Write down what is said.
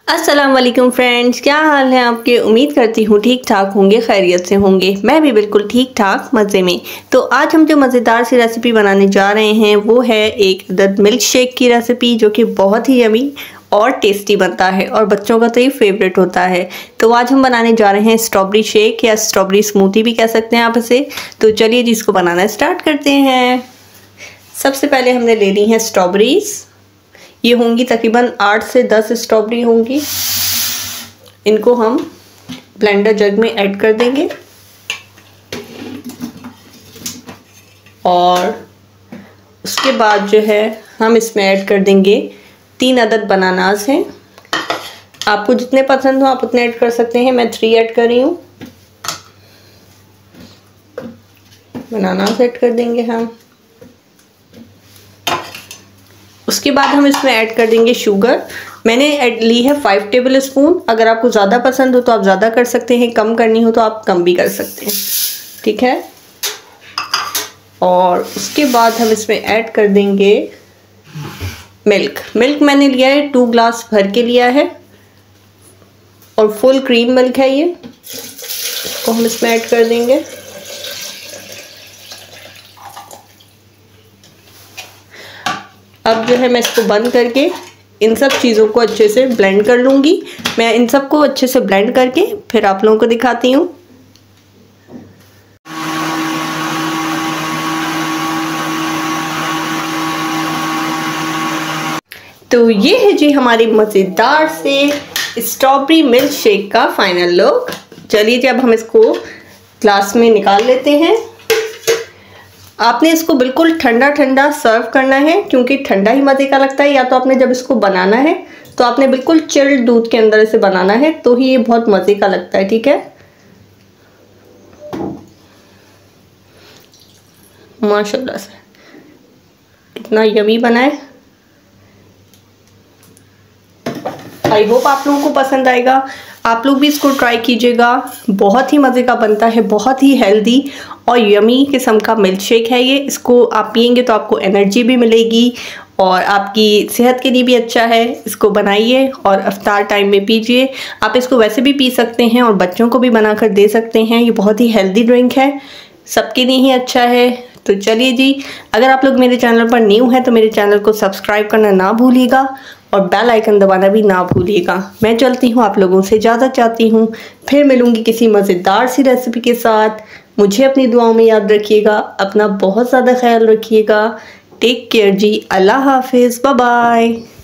अस्सलाम वालेकुम फ्रेंड्स, क्या हाल है आपके। उम्मीद करती हूँ ठीक ठाक होंगे, खैरियत से होंगे। मैं भी बिल्कुल ठीक ठाक मज़े में। तो आज हम जो मज़ेदार सी रेसिपी बनाने जा रहे हैं वो है एक अदद मिल्क शेक की रेसिपी, जो कि बहुत ही यमी और टेस्टी बनता है और बच्चों का तो ये फेवरेट होता है। तो आज हम बनाने जा रहे हैं स्ट्रॉबेरी शेक या स्ट्रॉबेरी स्मूथी भी कह सकते हैं आप इसे। तो चलिए जी इसको बनाना स्टार्ट करते हैं। सबसे पहले हमने ले ली हैं स्ट्रॉबेरीज़। ये होंगी तकरीबन 8 से 10 स्ट्रॉबेरी होंगी। इनको हम ब्लेंडर जग में ऐड कर देंगे और उसके बाद जो है हम इसमें ऐड कर देंगे 3 अदद बनानास हैं। आपको जितने पसंद हो आप उतने ऐड कर सकते हैं। मैं 3 ऐड कर रही हूँ। बनानास ऐड कर देंगे हम। उसके बाद हम इसमें ऐड कर देंगे शुगर। मैंने ली है 5 टेबल स्पून। अगर आपको ज़्यादा पसंद हो तो आप ज़्यादा कर सकते हैं, कम करनी हो तो आप कम भी कर सकते हैं, ठीक है। और उसके बाद हम इसमें ऐड कर देंगे मिल्क। मैंने लिया है 2 ग्लास भर के लिया है और फुल क्रीम मिल्क है ये। तो हम इसमें ऐड कर देंगे। अब जो है मैं इसको बंद करके इन सब चीज़ों को अच्छे से ब्लेंड कर लूँगी। मैं इन सब को अच्छे से ब्लेंड करके फिर आप लोगों को दिखाती हूँ। तो ये है जी हमारी मज़ेदार से स्ट्रॉबेरी मिल्क शेक का फाइनल लुक। चलिए जी अब हम इसको ग्लास में निकाल लेते हैं। आपने इसको बिल्कुल ठंडा ठंडा सर्व करना है, क्योंकि ठंडा ही मज़े का लगता है। या तो आपने जब इसको बनाना है तो आपने बिल्कुल चिल्ड दूध के अंदर इसे बनाना है, तो ही ये बहुत मज़े का लगता है, ठीक है। माशाल्लाह से कितना यमी बना है। आई होप आप लोगों को पसंद आएगा। आप लोग भी इसको ट्राई कीजिएगा। बहुत ही मज़े का बनता है, बहुत ही हेल्दी और यमी किस्म का मिल्क शेक है ये। इसको आप पियेंगे तो आपको एनर्जी भी मिलेगी और आपकी सेहत के लिए भी अच्छा है। इसको बनाइए और इफ्तार टाइम में पीजिए। आप इसको वैसे भी पी सकते हैं और बच्चों को भी बनाकर दे सकते हैं। ये बहुत ही हेल्दी ड्रिंक है, सबके लिए ही अच्छा है। तो चलिए जी, अगर आप लोग मेरे चैनल पर न्यू हैं तो मेरे चैनल को सब्सक्राइब करना ना भूलिएगा और बेल आइकन दबाना भी ना भूलिएगा। मैं चलती हूँ, आप लोगों से इजाज़त चाहती हूँ। फिर मिलूँगी किसी मज़ेदार सी रेसिपी के साथ। मुझे अपनी दुआओं में याद रखिएगा। अपना बहुत ज़्यादा ख्याल रखिएगा। टेक केयर जी। अल्लाह हाफिज़। Bye bye.